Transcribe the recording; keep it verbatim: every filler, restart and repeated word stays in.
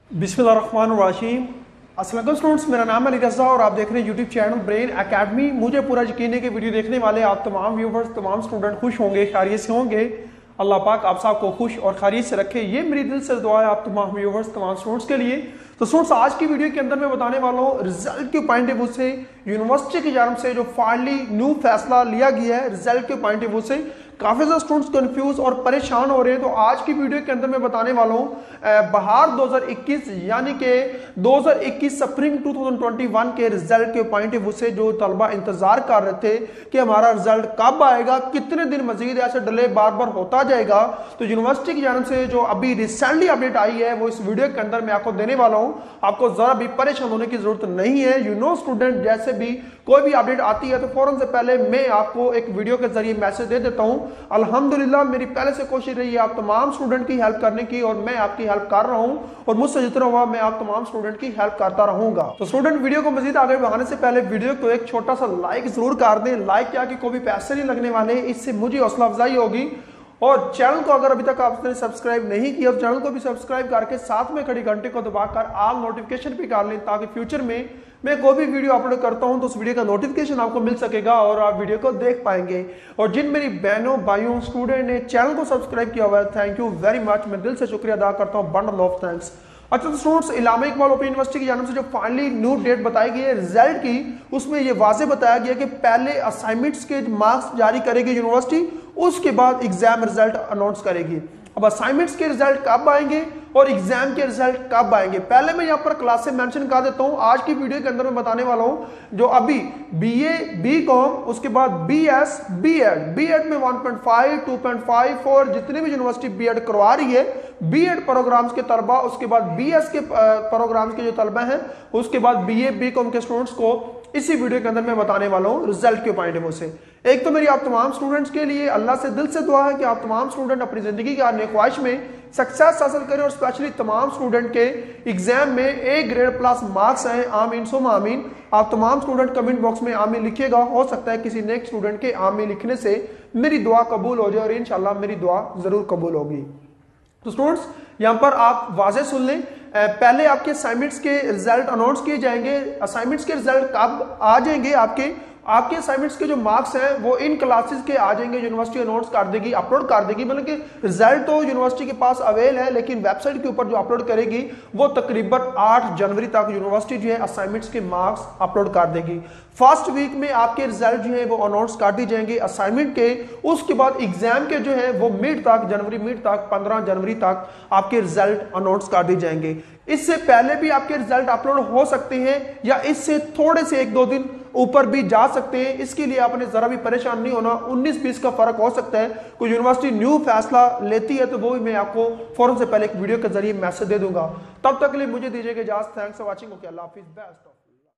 बिस्मिल्लाहिर्रहमानिर्रहीम। अस्सलाम वालेकुम स्टूडेंट्स, मेरा नाम है अली रज़ा और आप देख रहे हैं यूट्यूब चैनल ब्रेन एकेडमी। मुझे पूरा यकीन है कि वीडियो देखने वाले आप तमाम व्यूवर्स, तमाम स्टूडेंट खुश होंगे, खैरियत से होंगे। अल्लाह पाक आप सबको खुश और खैरियत से रखे, ये मेरी दिल से दुआ है आप तमाम व्यूवर्स, तमाम स्टूडेंट्स के लिए। तो स्टूडेंट्स, आज की वीडियो के अंदर मैं बताने वाला हूँ रिजल्ट के पॉइंट ऑफ व्यू से यूनिवर्सिटी की जानब से जो फाइनली न्यू फैसला लिया गया है रिजल्ट के पॉइंट ऑफ व्यू से काफी ज्यादा स्टूडेंट्स कंफ्यूज और परेशान हो रहे हैं। तो आज की वीडियो के अंदर मैं बताने वाला हूं बहार दो हज़ार इक्कीस यानी कि दो हज़ार इक्कीस स्प्रिंग दो हज़ार इक्कीस के रिजल्ट के पॉइंट ऑफ व्यू से जो तलबा इंतजार कर रहे थे कि हमारा रिजल्ट कब आएगा, कितने दिन मजीद ऐसे डिले बार बार होता जाएगा। तो यूनिवर्सिटी की जानब से जो अभी रिसेंटली अपडेट आई है वो इस वीडियो के अंदर मैं आपको देने वाला हूं। आपको जरा भी परेशान होने की जरूरत नहीं है। यू नो स्टूडेंट, जैसे भी कोई भी अपडेट आती है तो फौरन से पहले मैं आपको एक वीडियो के जरिए मैसेज दे देता हूं। अल्हम्दुलिल्लाह मेरी पहले से कोशिश रही है आप तमाम स्टूडेंट की हेल्प करने की और मैं आपकी हेल्प कर रहा हूं और मुझसे जितना हुआ मैं आप तमाम स्टूडेंट की हेल्प करता रहूंगा। तो स्टूडेंट, वीडियो को मजीद आगे बढ़ाने से पहले वीडियो को एक छोटा सा लाइक जरूर कर दें। लाइक क्या कि कोई भी पैसे नहीं लगने वाले, इससे मुझे हौसला अफजाई होगी। और चैनल को अगर अभी तक आपने सब्सक्राइब नहीं किया तो चैनल को भी सब्सक्राइब करके साथ में खड़ी घंटे को दबाकर ऑल नोटिफिकेशन भी कर लें, ताकि फ्यूचर में मैं कोई भी वीडियो अपलोड करता हूं तो उस वीडियो का नोटिफिकेशन आपको मिल सकेगा और आप वीडियो को देख पाएंगे। और जिन मेरी बहनों भाइयों स्टूडेंट ने चैनल को सब्सक्राइब किया हुआ है, थैंक यू वेरी मच, मैं दिल से शुक्रिया अदा करता हूँ, बंडल ऑफ थैंक्स। अच्छा तो students, Allama Iqbal open university की जानब से जो फाइनली न्यू डेट बताई गई है रिजल्ट की, उसमें यह वाजे बताया गया कि पहले असाइनमेंट्स के मार्क्स जारी करेगी यूनिवर्सिटी, उसके बाद एग्जाम रिजल्ट अनाउंस करेगी। अब असाइनमेंट्स के रिजल्ट कब आएंगे और एग्जाम के रिजल्ट कब आएंगे, पहले मैं यहाँ पर क्लास से मेंशन कर देता हूँ। आज की वीडियो के अंदर मैं बताने वाला हूँ जो अभी बीए, बीकॉम, उसके बाद बीएस, बीएड, बीएड में one point five, two point five और जितने भी यूनिवर्सिटी बीएड करवा रही है, बीएड प्रोग्राम्स के तलबा, उसके बाद बीएस के प्रोग्राम्स के जो तलबा हैं, उसके बाद बीए, बीकॉम के स्टूडेंट्स को इसी वीडियो के अंदर मैं बताने वाला हूँ रिजल्ट के पॉइंट ऑफ व्यू से। एक तो मेरी आप तमाम स्टूडेंट्स के लिए अल्लाह से दिल से दुआ है कि आप तमाम स्टूडेंट अपनी जिंदगी की आने ख्वाहिश में सक्सेस हासिल करें और स्पेशली तमाम स्टूडेंट के एग्जाम में ए ग्रेड प्लस मार्क्स आए। आमीन सुम आमीन। आप तमाम स्टूडेंट कमेंट बॉक्स में आमीन लिखिएगा, हो सकता है किसी नेक्स्ट स्टूडेंट के आमीन लिखने से मेरी दुआ कबूल हो जाए और इंशाल्लाह मेरी दुआ जरूर कबूल होगी। तो स्टूडेंट्स, यहां पर आप वाजे सुन लें, पहले आपके असाइनमेंट्स के रिजल्ट अनाउंस किए जाएंगे। असाइनमेंट्स के रिजल्ट कब आ जाएंगे, आपके आपके असाइनमेंट्स के जो मार्क्स हैं वो इन क्लासेस के आ जाएंगे, यूनिवर्सिटी अनाउंस कर देगी, अपलोड कर देगी। मतलब कि रिजल्ट तो यूनिवर्सिटी के पास अवेल है, लेकिन वेबसाइट के ऊपर जो अपलोड करेगी वो तकरीबन आठ जनवरी तक यूनिवर्सिटी जो है असाइनमेंट्स के मार्क्स अपलोड कर देगी। फर्स्ट वीक में आपके रिजल्ट जो है वो अनाउंस कर दी जाएंगे असाइनमेंट के। उसके बाद एग्जाम के जो है वो मिड तक, जनवरी मिड तक, पंद्रह जनवरी तक आपके रिजल्ट अनाउंस कर दी जाएंगे। इससे पहले भी आपके रिजल्ट अपलोड हो सकते हैं या इससे थोड़े से एक दो दिन ऊपर भी जा सकते हैं। इसके लिए आपने जरा भी परेशान नहीं होना, उन्नीस बीस का फर्क हो सकता है। कोई यूनिवर्सिटी न्यू फैसला लेती है तो वो भी मैं आपको फौरन से पहले एक वीडियो के जरिए मैसेज दे दूंगा। तब तक के लिए मुझे दीजिएगा इजाजत। Thanks for watching. ओके, अल्लाह हाफिज, बेस्ट।